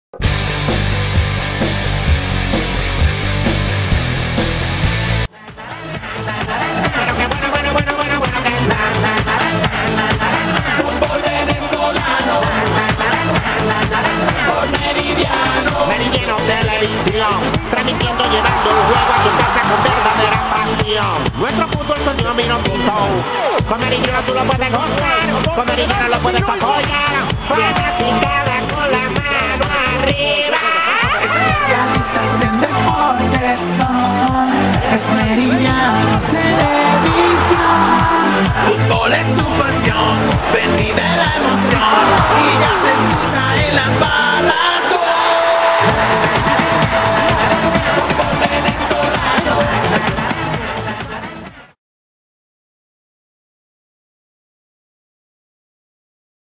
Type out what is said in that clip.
Fútbol venezolano por Meridiano Televisión, transmitiendo, llevando el juego a tu casa con verdadera pasión. Nuestro fútbol soñó vino tinto, con Meridiano tú lo puedes gozar, con Meridiano lo puedes apoyar, fanaticada con la mano arriba. Especialistas en deportes son, es Meridiano Televisión. Fútbol es tu pasión, ven vive la emoción.